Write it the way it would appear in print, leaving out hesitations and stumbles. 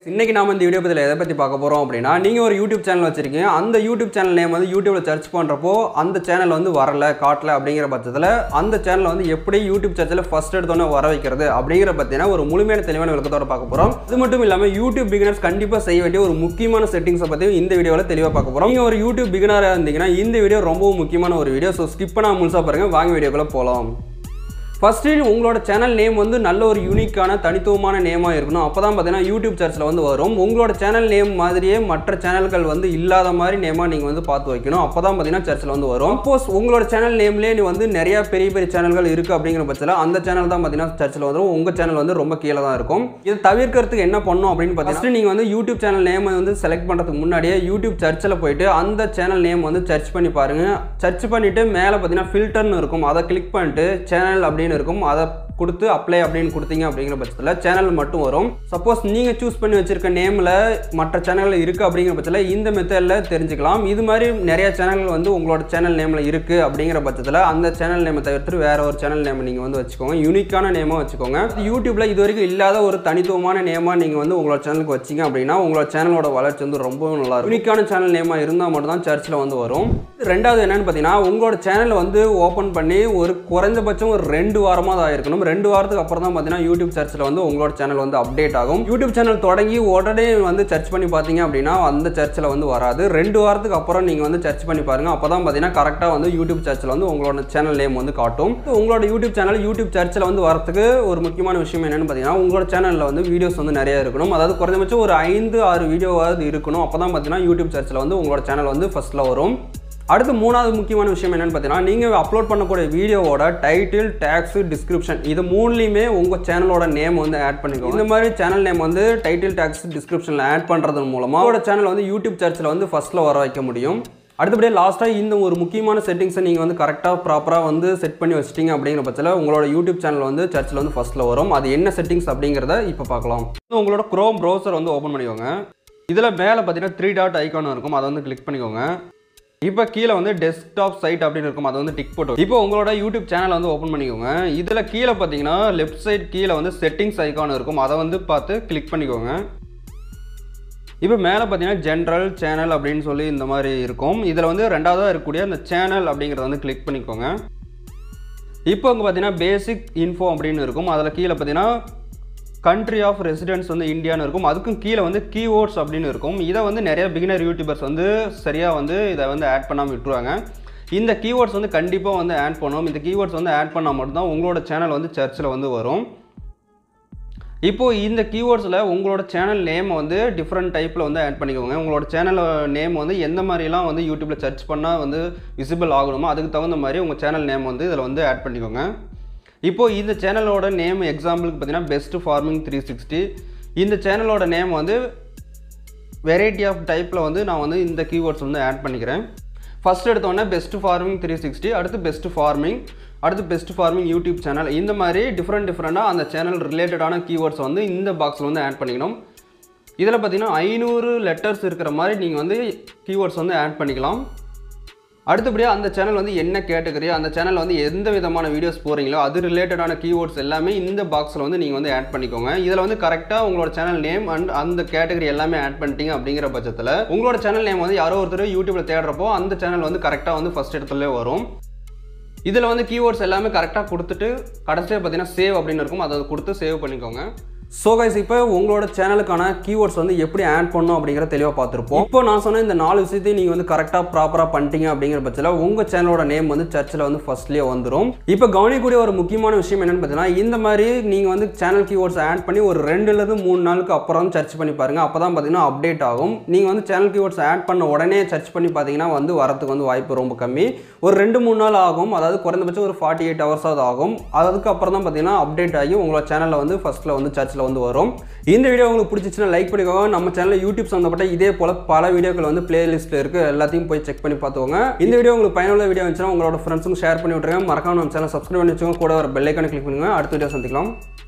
இன்னைக்கு நாம இந்த வீடியோ பத்தில எதை பத்தி பார்க்க போறோம் அப்படினா நீங்க ஒரு YouTube சேனல் வச்சிருக்கீங்க அந்த YouTube சேனல் நேம் வந்து YouTubeல சர்ச் பண்றப்போ அந்த சேனல் வந்து வரல காட்டல அப்படிங்கற பட்சத்துல அந்த சேனலை வந்து எப்படி YouTube சர்ச்ல ஃபர்ஸ்ட் எடுத்தோனே வர வைக்கிறது அப்படிங்கற பத்தின ஒரு முழுமையான தெளிவான விளக்கத்தோட பார்க்க போறோம். இது மட்டும் இல்லாம YouTube beginners கண்டிப்பா செய்ய வேண்டிய ஒரு முக்கியமான செட்டிங்ஸ் பத்தி இந்த வீடியோல தெளிவா பார்க்க போறோம். நீங்க ஒரு YouTube beginner-ஆ இருந்தீங்கன்னா இந்த வீடியோ ரொம்ப முக்கியமான ஒரு வீடியோ. சோ ஸ்கிப் பண்ணாம முழுசா பாருங்க. வாங்க வீடியோக்குள்ள போலாம். First, உங்களோட சேனல் நேம் வந்து நல்ல ஒரு யூனிக்கான தனித்துவமான நேமா இருக்கணும். அப்பதான் பாத்தீங்கன்னா YouTube சர்ச்ல வந்து வரும். உங்களோட சேனல் நேம் மாதிரியே மற்ற சேனல்கள் வந்து இல்லாத மாதிரி நேமா நீங்க வந்து பார்த்து வைக்கணும். அப்பதான் பாத்தீங்கன்னா சர்ச்ல வந்து வரும். சப்போஸ் உங்களோட சேனல் நேம்லயே நீ வந்து நிறைய பெரிய சேனல்கள் இருக்கு அப்படிங்கிற பட்சத்துல அந்த சேனல் தான் பாத்தீங்கன்னா சர்ச்ல வரும். உங்க சேனல் வந்து ரொம்ப கீழ தான் இருக்கும். இது தவிர்க்கிறதுக்கு என்ன பண்ணனும் அப்படினு பாத்தீங்கன்னா நீங்க வந்து YouTube சேனல் நேம் வந்து செலக்ட் பண்றதுக்கு முன்னாடியே YouTube சர்ச்ல போய்ட்டு அந்த சேனல் நேம் வந்து சர்ச் பண்ணி பாருங்க. சர்ச் பண்ணிட்டு மேல பாத்தீங்கன்னா ஃபில்டர்னு இருக்கும். அத கிளிக் பண்ணிட்டு சேனல் அப்படி இருக்கும். அத கொடுத்து அப்ளை அப்படினு கொடுத்தீங்க அப்படிங்கிற பட்சத்துல சேனல் மட்டும் வரும். சப்போஸ் நீங்க சூஸ் பண்ணி வச்சிருக்க நேம்ல மற்ற சேனல்ல இருக்கு அப்படிங்கிற பட்சத்துல இந்த மெத்தட்ல தெரிஞ்சுக்கலாம். இது மாதிரி நிறைய சேனல்கள் வந்து உங்களோட சேனல் நேம்ல இருக்கு அப்படிங்கிற பட்சத்துல அந்த சேனல் நேமை தவிர்த்து வேற ஒரு சேனல் நேம் நீங்க வந்து வச்சுக்கோங்க. யூனிக்கான நேமா வச்சுக்கோங்க. YouTubeல இதுவரைக்கும் இல்லாத ஒரு தனித்துவமான நேமா நீங்க வந்து உங்களோட சேனலுக்கு வச்சீங்க அப்படினா உங்களோட சேனலோட வளர்ச்சி வந்து ரொம்ப நல்லா இருக்கும். யூனிக்கான சேனல் நேமா இருந்தா மட்டும் தான் சர்ச்ல வந்து வரும். ரெண்டாவது என்னன்னு பாத்தீங்கன்னா உங்களோட சேனல் வந்து ஓபன் பண்ணி ஒரு குறைஞ்சபட்சம் ஒரு 2 வாரமா ஆயிருக்கணும். 2 வாரத்துக்கு அப்புறம் தான் பாத்தீங்கன்னா YouTube சர்ச்ல வந்து உங்களோட சேனல் வந்து அப்டேட் ஆகும். YouTube சேனல் தொடங்கி உடனே வந்து சர்ச் பண்ணி பாத்தீங்க அப்படினா அந்த சர்ச்ல வந்து வராது. 2 வாரத்துக்கு அப்புறம் நீங்க வந்து சர்ச் பண்ணி பாருங்க. அப்பதான் பாத்தீங்கன்னா கரெக்ட்டா வந்து YouTube சர்ச்ல வந்து உங்களோட சேனல் நேம் வந்து காட்டும். உங்களோட YouTube சேனல் YouTube சர்ச்ல வந்து வரதுக்கு ஒரு முக்கியமான விஷயம் என்னன்னு பாத்தீங்கன்னா உங்களோட சேனல்ல வந்து வீடியோஸ் வந்து நிறைய இருக்கணும். அதாவது குறைஞ்சபட்சம் ஒரு 5-6 வீடியோவாவது இருக்கணும். அப்பதான் பாத்தீங்கன்னா YouTube சர்ச்ல வந்து உங்களோட சேனல் வந்து ஃபர்ஸ்ட்ல வரும். அடுத்து மூணாவது முக்கியமான விஷயம் என்னன்னு பார்த்தீங்கன்னா நீங்க அப்லோட் பண்ணக்கூடிய வீடியோவோட டைட்டில், டேக்ஸ், டிஸ்கிரிப்ஷன் இது மூணுலயுமே உங்க சேனலோட நேம் வந்து ஆட் பண்ணிக்கோங்க. இந்த மாதிரி சேனல் நேம் வந்து டைட்டில், டேக்ஸ், டிஸ்கிரிப்ஷன்ல ஆட் பண்றது மூலமா உங்களோட சேனல் வந்து YouTube சர்ச்ல வந்து ஃபர்ஸ்ட்ல வர வைக்க முடியும். அடுத்தபடியே லாஸ்டா இந்த ஒரு முக்கியமான செட்டிங்ஸை நீங்க வந்து கரெக்டா ப்ராப்பரா வந்து செட் பண்ணி வச்சிட்டீங்க அப்படிங்கிற பட்சத்துல உங்களோட YouTube சேனல் வந்து சர்ச்ல வந்து ஃபர்ஸ்ட்ல வரும். அது என்ன செட்டிங்ஸ் அப்படிங்கறத இப்ப பார்க்கலாம். உங்களோட Chrome browser வந்து ஓபன் பண்ணிக்கோங்க. இதுல மேல பாத்தீங்கன்னா 3 டாட் ஐகான் இருக்கும். அதை வந்து கிளிக் பண்ணிக்கோங்க. இப்போ கீழே வந்து டெஸ்க்டாப் சைட் அப்படின்னு இருக்கும். அதை வந்து டிக் போட்டு இப்போ உங்களோட யூடியூப் சேனல் வந்து ஓப்பன் பண்ணிக்கோங்க. இதில் கீழே பார்த்தீங்கன்னா லெஃப்ட் சைட் கீழே வந்து செட்டிங்ஸ் ஐகான் இருக்கும். அதை வந்து பார்த்து கிளிக் பண்ணிக்கோங்க. இப்போ மேலே பார்த்தீங்கன்னா ஜென்ரல் சேனல் அப்படின்னு சொல்லி இந்த மாதிரி இருக்கும். இதில் வந்து ரெண்டாவதாக இருக்கக்கூடிய அந்த சேனல் அப்படிங்கிறத வந்து கிளிக் பண்ணிக்கோங்க. இப்போ அங்கே பார்த்தீங்கன்னா பேசிக் இன்ஃபோ அப்படின்னு இருக்கும். அதில் கீழே பார்த்தீங்கன்னா கண்ட்ரி ஆஃப் ரெசிடென்ஸ் வந்து இந்தியான்னு இருக்கும். அதுக்கும் கீழே வந்து கீவேர்ட்ஸ் அப்படின்னு இருக்கும். இதை வந்து நிறைய பிகினர் யூடியூபர்ஸ் வந்து சரியாக வந்து இதை வந்து ஆட் பண்ணாமல் விட்டுருவாங்க. இந்த கீவேர்ட்ஸ் வந்து கண்டிப்பாக வந்து ஆட் பண்ணணும். இந்த கீவேர்ட்ஸ் வந்து ஆட் பண்ணால் மட்டும்தான் உங்களோட சேனல் வந்து சர்ச்சில் வந்து வரும். இப்போது இந்த கீவேர்ட்ஸில் உங்களோட சேனல் நேம் வந்து டிஃப்ரெண்ட் டைப்பில் வந்து ஆட் பண்ணிக்கோங்க. உங்களோட சேனல் நேம் வந்து எந்த மாதிரிலாம் வந்து யூடியூப்பில் சர்ச் பண்ணால் வந்து விசிபிள் ஆகணுமோ அதுக்கு தகுந்த மாதிரி உங்கள் சேனல் நேம் வந்து இதில் வந்து ஆட் பண்ணிக்கோங்க. இப்போது இந்த சேனலோட நேம் எக்ஸாம்பிளுக்கு பார்த்தீங்கன்னா பெஸ்ட் ஃபார்மிங் 360. இந்த சேனலோட நேம் வந்து வெரைட்டி ஆஃப் டைப்பில் வந்து நான் வந்து இந்த கீவேர்ட்ஸ் வந்து ஆட் பண்ணிக்கிறேன். ஃபர்ஸ்ட் எடுத்தோடனே பெஸ்ட் ஃபார்மிங் 360, அடுத்து பெஸ்ட் ஃபார்மிங், அடுத்து பெஸ்ட் ஃபார்மிங் யூடியூப் சேனல். இந்த மாதிரி டிஃப்ரெண்ட்டாக அந்த சேனல் ரிலேட்டடான கீவேர்ட்ஸ் வந்து இந்த பாக்ஸில் வந்து ஆட் பண்ணிக்கணும். இதில் பார்த்தீங்கன்னா 500 லெட்டர்ஸ் இருக்கிற மாதிரி நீங்கள் வந்து கீவேர்ட்ஸ் வந்து ஆட் பண்ணிக்கலாம். அடுத்தபடியாக அந்த சேனல் வந்து என்ன கேட்டகரி, அந்த சேனல் வந்து எந்த விதமான வீடியோஸ் போகிறீங்களோ அது ரிலேட்டடான கீவேர்ட்ஸ் எல்லாமே இந்த பாக்ஸில் வந்து நீங்கள் வந்து ஆட் பண்ணிக்கோங்க. இதில் வந்து கரெக்டாக உங்களோட சேனல் நேம் அண்ட் அந்த கேட்டகரி எல்லாமே ஆட் பண்ணிட்டீங்க அப்படிங்கிற பட்சத்தில் உங்களோட சேனல் நேம் வந்து யாரோ ஒருத்தர் யூடியூப்பில் தேடுறப்போ அந்த சேனல் வந்து கரெக்டாக வந்து ஃபர்ஸ்ட் இடத்துல வரும். இதில் வந்து கீவேர்ட்ஸ் எல்லாமே கரெக்டாக கொடுத்துட்டு கடைசியாக பார்த்தீங்கன்னா சேவ் அப்படின்னு இருக்கும். அதை கொடுத்து சேவ் பண்ணிக்கோங்க. ஸோ கைஸ் இப்போ உங்களோட சேனலுக்கான கீவேர்ட்ஸ் வந்து எப்படி ஆட் பண்ணணும் அப்படிங்கிற தெளிவாக பார்த்துருப்போம். இப்போ நான் சொன்ன இந்த 4 விஷயத்தையும் நீங்கள் வந்து கரெக்டாக ப்ராப்பராக பண்ணிட்டீங்க அப்படிங்கிற பட்சத்தில் உங்கள் சேனலோட நேம் வந்து சர்ச்சில் வந்து ஃபர்ஸ்ட்லேயே வந்துடும். இப்போ கவனிக்கக்கூடிய ஒரு முக்கியமான விஷயம் என்னென்னு பார்த்தீங்கன்னா இந்த மாதிரி நீங்கள் வந்து சேனல் கீவேர்ட்ஸ் ஆட் பண்ணி ஒரு 2-3 நாளுக்கு அப்புறம் சர்ச் பண்ணி பாருங்கள். அப்போ தான் பார்த்தீங்கன்னா அப்டேட் ஆகும். நீங்கள் வந்து சேனல் கீவேர்ட்ஸ் ஆட் பண்ண உடனே சர்ச் பண்ணி பார்த்தீங்கன்னா வந்து வரத்துக்கு வந்து வாய்ப்பு ரொம்ப கம்மி. ஒரு 2-3 நாள் ஆகும். அதாவது குறைந்தபட்சம் ஒரு 48 ஹவர்ஸாவது ஆகும். அதுக்கப்புறம் தான் பார்த்தீங்கன்னா அப்டேட் ஆகி உங்களோட சேனலில் வந்து ஃபர்ஸ்ட்டில் வந்து சர்ச்சில் வந்து வரும். இந்த வீடியோ உங்களுக்கு பிடிச்சிச்சுன்னா லைக் பண்ணிக்கோங்க. நம்ம சேனல்ல யூடியூப் சம்பந்தப்பட்ட இதே போல பல வீடியோக்கள் வந்து பிளேலிஸ்ட்ல இருக்கு. எல்லாத்தையும் போய் செக் பண்ணி பார்த்துக்கோங்க. இந்த வீடியோ உங்களுக்கு பயனுள்ள வீடியோ இருந்துச்சுன்னா உங்களோட ஃப்ரெண்ட்ஸுக்கு ஷேர் பண்ணி விட்டுருங்க. மறக்காம நம்ம சேனல் சப்ஸ்கிரைப் பண்ணி வச்சுக்கோங்க. கூட ஒரு பெல் ஐகானை கிளிக் பண்ணுங்க. அடுத்த வீடியோ சந்திக்கலாம்.